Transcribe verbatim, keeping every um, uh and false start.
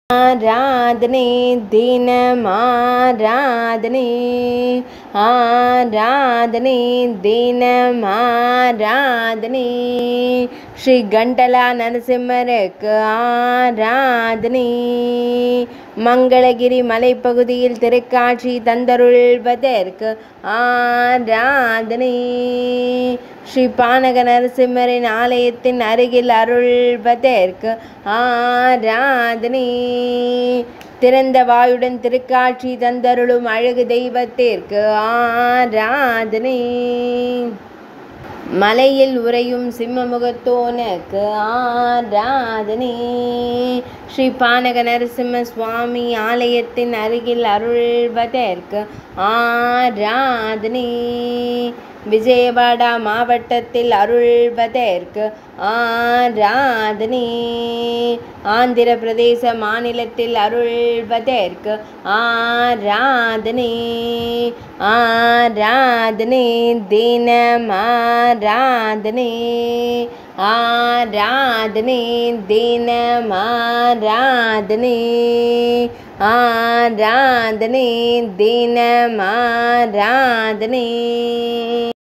ஆராதனை தினமாராதனை ஆராதனை தினமாராதனை ஸ்ரீ கண்டலா நரசிம்மருக்கு ஆராதனை. மங்களகிரி மலைப்பகுதியில் திருக்காட்சி தந்தருள்வதற்கு ஆராதனை. ஸ்ரீ பானக நரசிம்மரின் ஆலயத்தின் அருகில் அருள்வதற்கு ஆராதனை. திறந்த வாயுடன் திருக்காட்சி தந்தருளும் அழகு தெய்வத்திற்கு ஆராதனை. மலையில் உறையும் சிம்மமுகத்தோனுக்கு ஆராதனை. ஸ்ரீ பானக நரசிம்ம சுவாமி ஆலயத்தின் அருகில் அருள்வதற்கு ஆராதனை. விஜயவாடா மாவட்டத்தில் அருள்வதற்கு ஆராதனை. ஆந்திர பிரதேச மாநிலத்தில் அருள்வதற்கு ஆராதனை. ஆராதனை தினம் ஆராதனை. ஆராதனை தினம் ஆராதனை. ஆராதனை தினம் ஆராதனை.